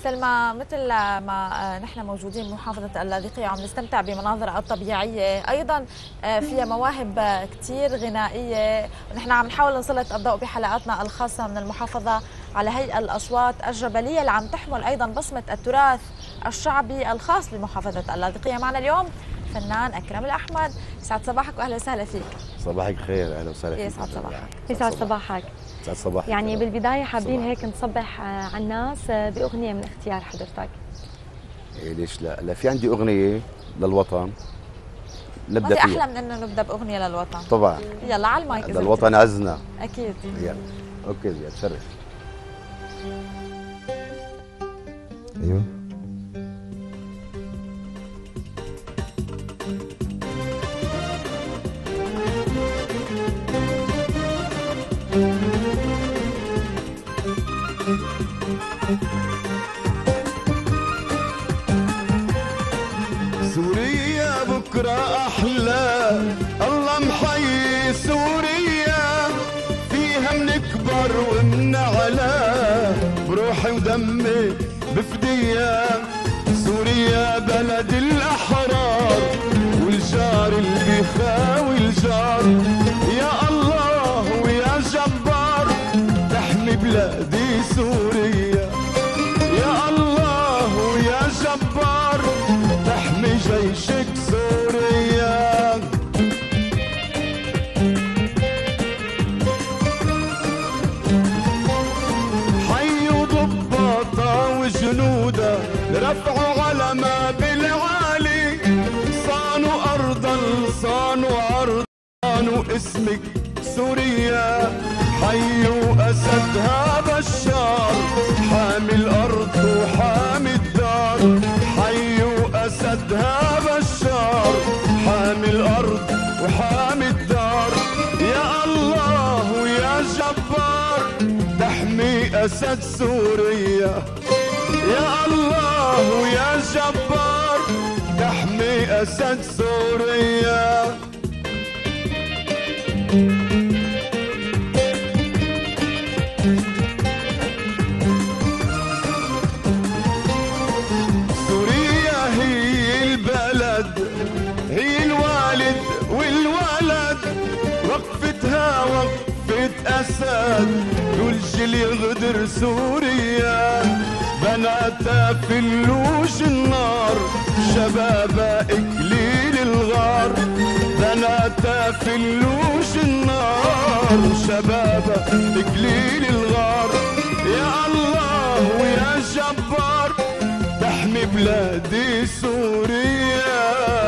سلمى، مثل ما نحن موجودين بمحافظة اللاذقية وعم نستمتع بمناظر الطبيعية، أيضا فيها مواهب كتير غنائية، ونحن عم نحاول نسلط الضوء بحلقاتنا الخاصة من المحافظة على هي الأصوات الجبلية اللي عم تحمل أيضا بصمة التراث الشعبي الخاص بمحافظة اللاذقية. معنا اليوم فنان أكرم الأحمد. يسعد صباحك وأهلا وسهلا فيك. صباحك خير، أهلا وسهلا فيك. يسعد صباحك. يسعد صباحك. يسعد صباحك. يعني بالبداية حابين هيك نصبح على الناس بأغنية من اختيار حضرتك. إيه ليش لا؟ لا، في عندي أغنية للوطن نبدأ فيها. فيها. أحلى من إنه نبدأ بأغنية للوطن. طبعا. يلا على المايك. للوطن عزنا. أكيد. يلا. أوكي يا تشرف. أيوه. سوريا بكرة أحلى، الله محيي سوريا، فيها منكبر ومنعلى، بروحي ودمي بفدية. سوريا بلد الأحرار، والجار اللي بيخاوي الجار. يا الله ويا جبار، تحمي بلادي سوريا. يا الله ويا جبار، تحمي جيشك سوريا. حيوا ضباطا وجنودا، رفعوا علما بالعالي، صانوا أرضا صانوا عرضا، صانوا اسمك سوريا. حيوا أسدها بشار، حامي الأرض وحامي الدار. حيوا أسدها بشار، حامي الأرض وحامي الدار. يا الله ويا جبار، تحمي أسد سوريا. يا الله ويا جبار، تحمي أسد سوريا. هي الوالد والولد، وقفتها وقفة أسد، يلجل يغدر سوريا. بناتها في اللوج النار، شبابها إكليل الغار. بناتها في اللوج النار، شبابها إكليل الغار. يا الله ويا جبار، تحمي بلادي سوريا.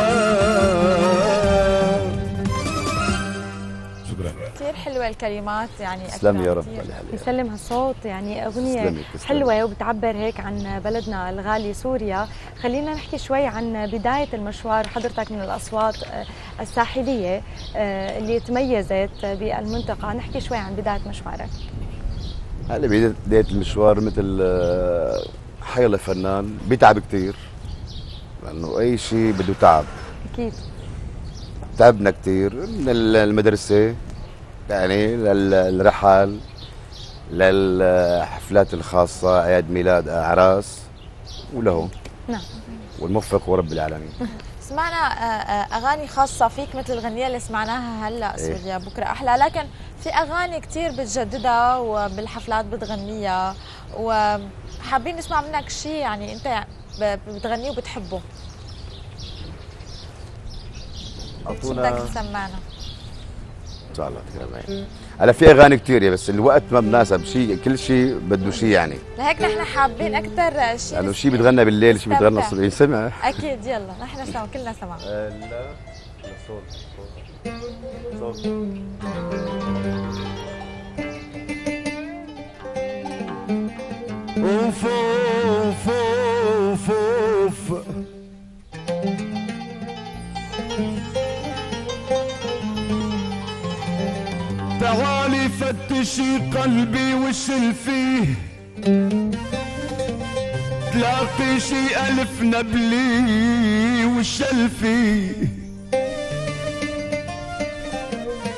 شكرا. كثير حلوة الكلمات يعني. تسلم يا رب. يسلم هالصوت، يعني أغنية حلوة وبتعبر هيك عن بلدنا الغالي سوريا. خلينا نحكي شوي عن بداية المشوار. حضرتك من الأصوات الساحلية اللي تميزت بالمنطقة، نحكي شوي عن بداية مشوارك. هلا بداية المشوار مثل حيلا فنان بيتعب كثير، لأنه أي شيء بده تعب. أكيد. تعبنا كثير من المدرسة، يعني للرحل، للحفلات الخاصة، أعياد ميلاد، أعراس، ولهون. نعم. والموفق هو رب العالمين. سمعنا أغاني خاصة فيك مثل الغنية اللي سمعناها هلا سوريا بكرة أحلى، لكن في أغاني كتير بتجددها وبالحفلات بتغنيها، وحابين نسمع منك شيء يعني أنت بتغنيه وبتحبه. شو بدك تسمعنا؟ إن شاء الله تكرمي. هلا في أغاني كثير، بس الوقت ما مناسب، شيء كل شيء بده شيء يعني. لهيك نحن حابين أكثر شيء، لأنه شيء بتغنى بالليل، شيء بتغنى الصبح، ينسمع. أكيد. يلا نحن سوا كلنا سوا. لا صوت صوت. اوف اوف اوف اوف. تعالي فتشي قلبي وش فيه، تلاقي شي ألف نبلي وش فيه.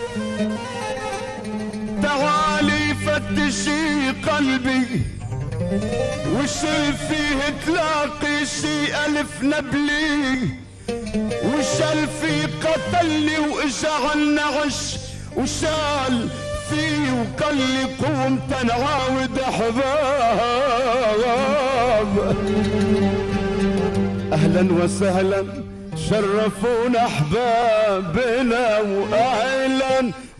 تعالي فتشي قلبي وش فيه تلاقي شي ألف نبلي، وش فيه قتلني وإجا عالنعش وشال فيه وقال لي قوم تنعاود أحباب. أهلا وسهلا شرفونا أحبابنا، وأهلا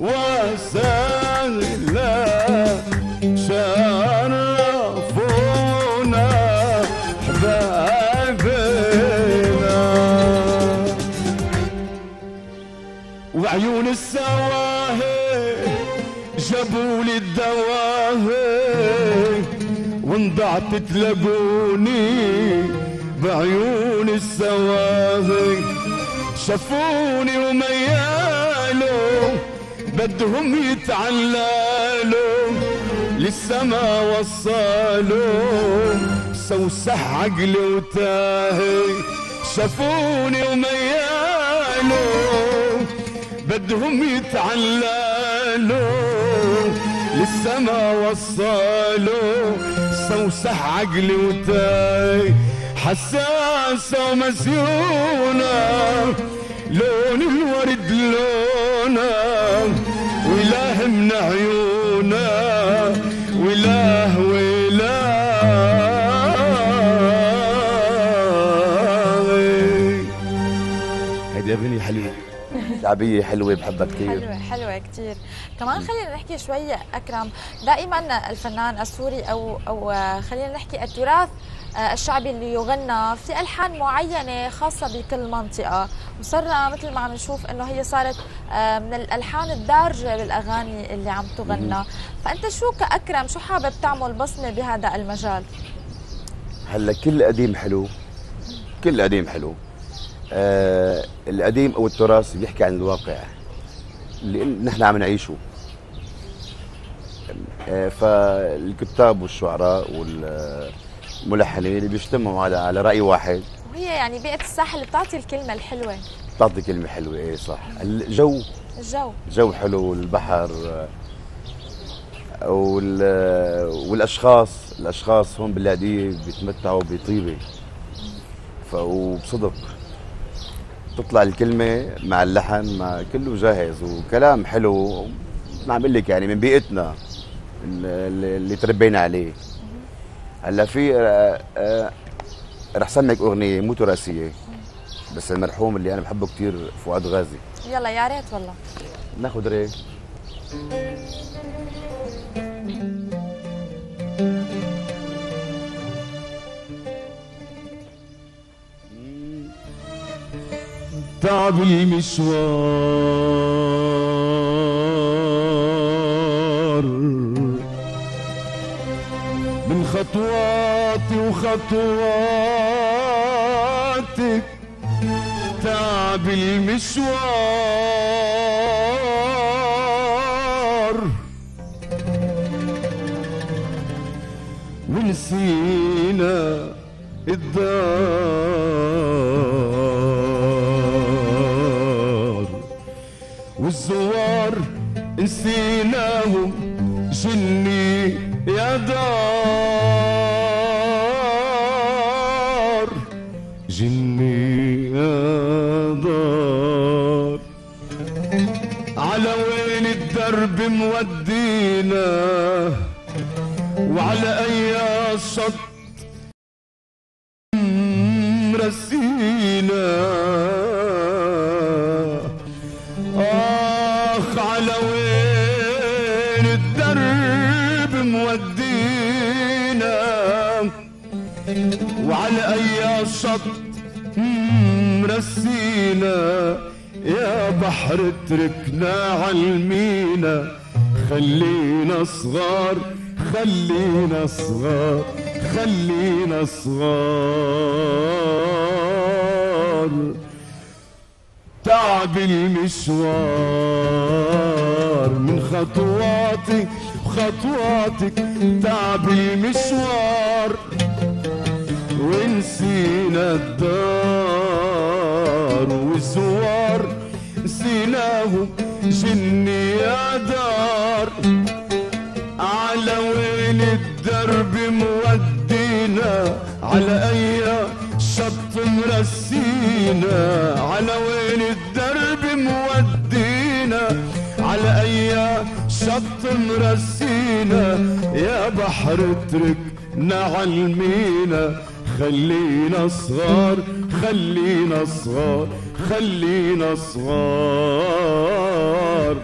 وسهلا شرفونا أحبابنا. وعيون السواهي جابوا لي الدواهي، وانضعت تلاقوني بعيون السواهي. شافوني وميالوا بدهم يتعللوا، للسما وصلوا سوسح عقلي وتاهي. شافوني وميالوا بدهم يتعللوا، للسما وصلوا سوسح عقلي وتاهي. حساسة ومسيونة لون الورد لونه، وإله من عيونه وإله هيدي أغنية حلوة شعبية حلوة بحبها كثير. حلوة كثير. كمان خلينا نحكي شوية أكرم، دائما الفنان السوري أو خلينا نحكي التراث الشعبي اللي يغنى في ألحان معينة خاصة بكل منطقة، وصرنا مثل ما عم نشوف إنه هي صارت من الألحان الدارجة بالأغاني اللي عم تغنى. فأنت شو كأكرم شو حابب تعمل بصمة بهذا المجال؟ هلا كل قديم حلو، كل قديم حلو. القديم او التراث بيحكي عن الواقع اللي نحن عم نعيشه. فالكتاب والشعراء والملحنين اللي بيجتمعوا على رأي واحد، وهي يعني بيئة الساحل بتعطي الكلمة الحلوة، بتعطي كلمة حلوة. ايه صح. الجو حلو، والبحر والاشخاص هون باللاذقية بيتمتعوا بطيبة وبصدق. تطلع الكلمة مع اللحن مع كله جاهز وكلام حلو. ما عم لك يعني من بيئتنا اللي تربينا عليه. هلا في رح سمعك اغنية مو تراثية بس المرحوم اللي انا بحبه كثير فؤاد غازي. يلا يا ريت والله ناخذ ريت. تعب المشوار من خطواتي وخطواتك، تعب المشوار ونسينا الدار، والزوار نسيناهم جني يا دار، جني يا دار. على وين الدرب مودينا وعلى اي شط مرسينا، على وين الدرب مودينا وعلى اي شط مرسينا. يا بحر اتركنا عالمينا، خلينا صغار خلينا صغار خلينا صغار. تعب المشوار من خطواتي وخطواتك، تعب المشوار ونسينا الدار، والزوار نسيناهم جني يا دار. على وين الدرب مودي على أي شط مرسينا، على وين الدرب مودينا، على أي شط مرسينا، يا بحر اتركنا عالمينا، خلينا صغار خلينا صغار خلينا صغار.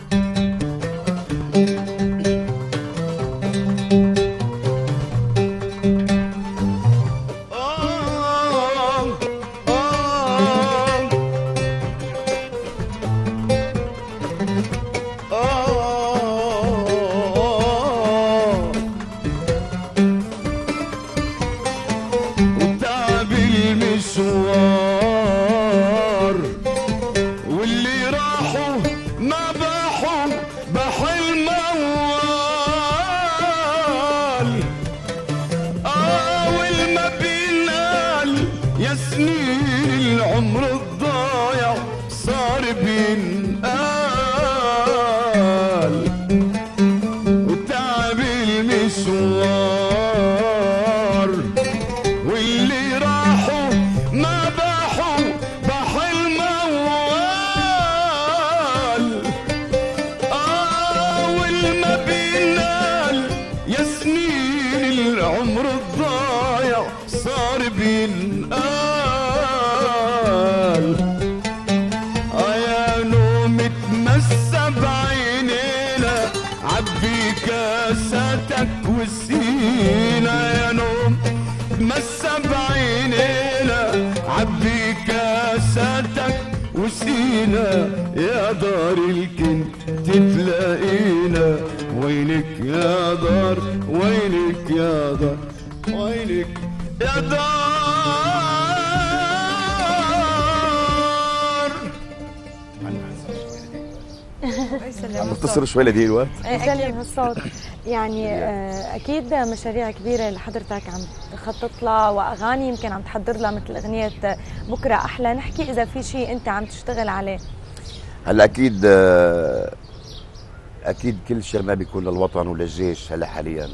يا دار الكن تتلاقينا، وينك يا دار وينك يا دار وينك يا دار. عم بتصر شوي لدي الوقت. يسلم هالصوت. يعني اكيد مشاريع كبيره اللي حضرتك عم تخطط لها، واغاني يمكن عم تحضر لها مثل اغنيه بكره احلى. نحكي اذا في شيء انت عم تشتغل عليه. هلا اكيد كل شيء ما بيكون للوطن وللجيش. هلا حاليا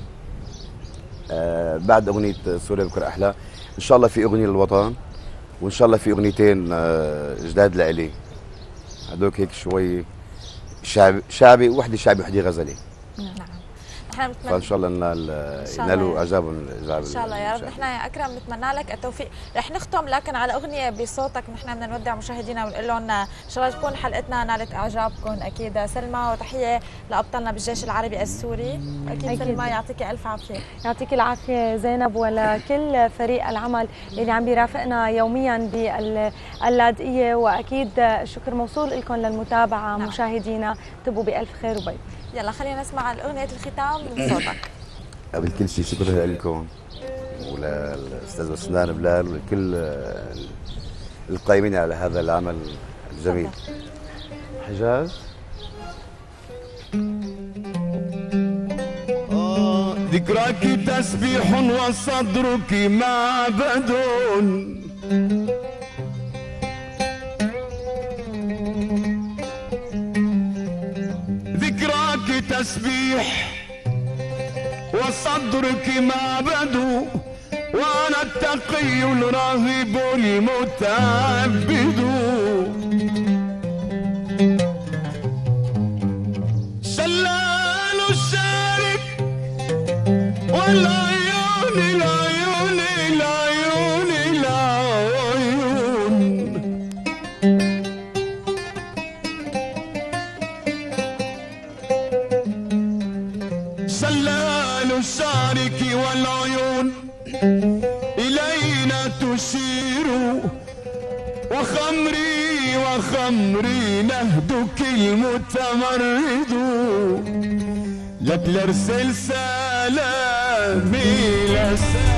بعد اغنيه سوريا بكره احلى ان شاء الله في اغنيه للوطن، وان شاء الله في اغنيتين جداد لإلي، هدوك هيك شوي شعبي، وحده شعبي وحده غزلي. نعم. نحن بنتمنى فان شاء الله ينالوا اعجابهم ان شاء الله يا رب. نحن يا اكرم بنتمنى لك التوفيق. رح نختم لكن على اغنيه بصوتك. نحن بدنا نودع مشاهدينا ونقول لهم ان شاء الله تكون حلقتنا نالت اعجابكم اكيد. سلمى، وتحيه لابطالنا بالجيش العربي السوري. اكيد سلمى، يعطيك الف عافيه. يعطيك العافيه زينب، ولكل فريق العمل اللي عم بيرافقنا يوميا باللاذقيه، واكيد الشكر موصول لكم للمتابعه. نعم. مشاهدينا تبقوا بالف خير وبيض. يلا خلينا نسمع الاغنيه الختام من صوتك. قبل كل شيء شكرا لكم وللاستاذ بسنان بلال ولكل القائمين على هذا العمل الجميل. حجاز. ذكراك تسبيح وصدرك معبد، ذكراك تسبيح وصدرك معبد، وانا التقي الراهب المتعبد. شلال الشارك والعيون العيون العيون العيون، شلال الشارك والعيون إلينا تشير، وخمري وخمري نهدك المتمرد، لك لارسل سلامي لسلام.